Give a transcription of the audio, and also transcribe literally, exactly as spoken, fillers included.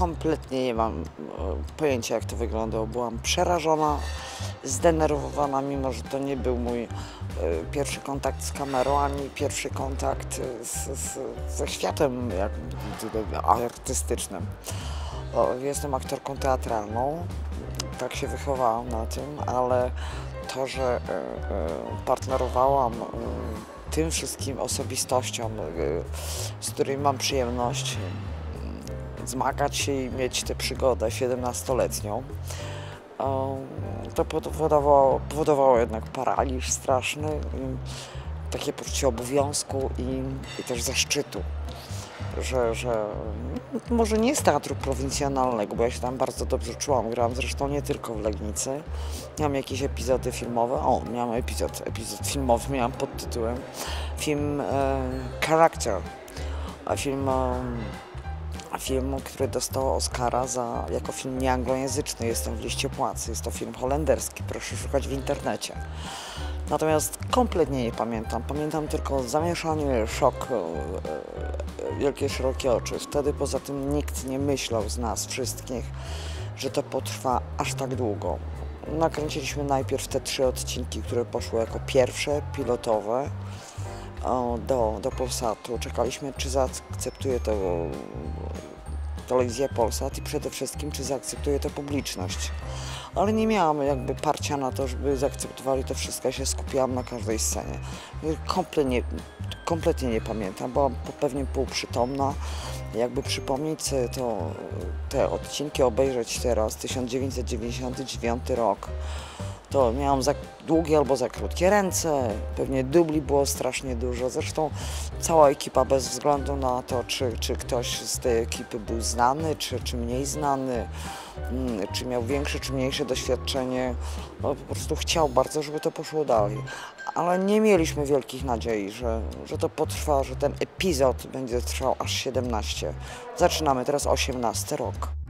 kompletnie nie mam pojęcia, jak to wyglądało. Byłam przerażona, zdenerwowana, mimo że to nie był mój pierwszy kontakt z kamerą, ani pierwszy kontakt z, z, ze światem jak, artystycznym. Jestem aktorką teatralną, tak się wychowałam na tym, ale to, że partnerowałam tym wszystkim osobistościom, z którymi mam przyjemność zmagać się i mieć tę przygodę siedemnastoletnią, to powodowało, powodowało jednak paraliż straszny, takie poczucie obowiązku i, i też zaszczytu, że, że może nie z teatru prowincjonalnego, bo ja się tam bardzo dobrze czułam, grałam zresztą nie tylko w Legnicy, miałam jakieś epizody filmowe, o, miałam epizod, epizod filmowy, miałam pod tytułem film e, Character, a film e, film, który dostał Oscara za, jako film nieanglojęzyczny. Jestem w liście płacy. Jest to film holenderski, proszę szukać w internecie. Natomiast kompletnie nie pamiętam. Pamiętam tylko zamieszanie, szok, wielkie, szerokie oczy. Wtedy poza tym nikt nie myślał z nas wszystkich, że to potrwa aż tak długo. Nakręciliśmy najpierw te trzy odcinki, które poszły jako pierwsze, pilotowe, do, do Polsatu. Czekaliśmy, czy zaakceptuje to telewizja Polsat i przede wszystkim, czy zaakceptuje to publiczność. Ale nie miałam jakby parcia na to, żeby zaakceptowali to wszystko. Ja się skupiałam na każdej scenie. Kompletnie, kompletnie nie pamiętam, byłam pewnie półprzytomna. Jakby przypomnieć sobie to, te odcinki, obejrzeć teraz, tysiąc dziewięćset dziewięćdziesiąty dziewiąty rok, to miałam za długie albo za krótkie ręce, pewnie dubli było strasznie dużo. Zresztą cała ekipa, bez względu na to, czy, czy ktoś z tej ekipy był znany, czy, czy mniej znany, czy miał większe, czy mniejsze doświadczenie, no, po prostu chciał bardzo, żeby to poszło dalej. Ale nie mieliśmy wielkich nadziei, że, że to potrwa, że ten epizod będzie trwał aż siedemnaście. Zaczynamy teraz osiemnasty rok.